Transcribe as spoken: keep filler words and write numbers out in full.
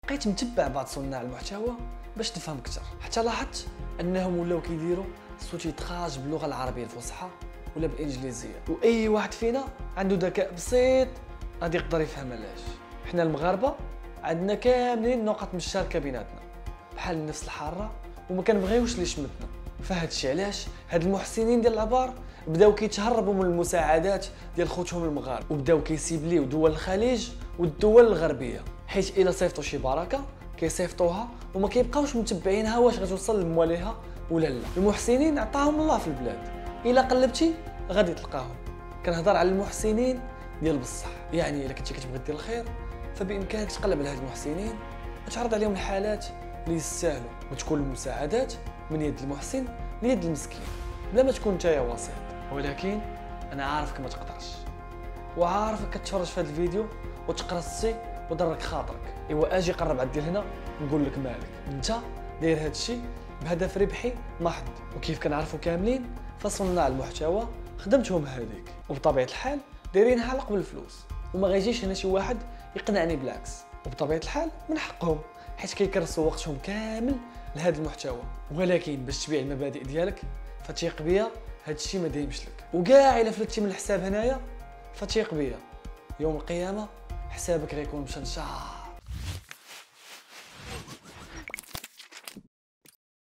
بقيت متبع بعض صناع المحتوى باش نفهم اكثر، حتى لاحظت انهم ولاو كيديروا سوتيتراج باللغه العربيه الفصحى ولا بالانجليزيه، واي واحد فينا عنده ذكاء بسيط غادي يقدر يفهم علاش. حنا المغاربه عندنا كاملين نقط مشتركه بيناتنا بحال نفس الحاره وما كنبغيوش اللي يشمتنا. فهاد الشيء علاش هاد المحسنين ديال العبار بداو كيتهربوا من المساعدات ديال خوتهم المغاربه وبداو كيسيبليو دول الخليج والدول الغربيه، حيت الا صيفطوا شي بركه كيصيفطوها وما كيبقاوش متبعينها واش غتوصل لمواليها ولا لا. المحسنين عطاهم الله في البلاد، الا قلبتي غادي تلقاهم. كنهضر على المحسنين ديال بصح، يعني الا كنتي كتبغي دير الخير فبامكانك تقلب على هاد المحسنين وتعرض عليهم الحالات اللي يستاهلوا، وتكون المساعدات من يد المحسن ليد المسكين بلا ما تكون نتايا وسيط. ولكن انا عارفك ما تقدرش، وعارفك كتفرج في هذا الفيديو وتقرا السي وضرك خاطرك. ايوا اجي قرب عندي لهنا نقول لك مالك، انت داير هذا الشيء بهدف ربحي محض، وكيف كنعرفوا كاملين فصناع المحتوى خدمتهم هذيك، وبطبيعه الحال دايرينها على قبل الفلوس، وما غيجيش هنا شي واحد يقنعني بالعكس. وبطبيعه الحال من حقهم حيت كيكرسوا وقتهم كامل لهذا المحتوى. ولكن باش تبيع المبادئ ديالك فتيق بيا هذا الشيء ما دايمش لك، وكاع الا فلتتي من الحساب هنايا فتيق بيا يوم القيامه حسابك غيكون مشنشار.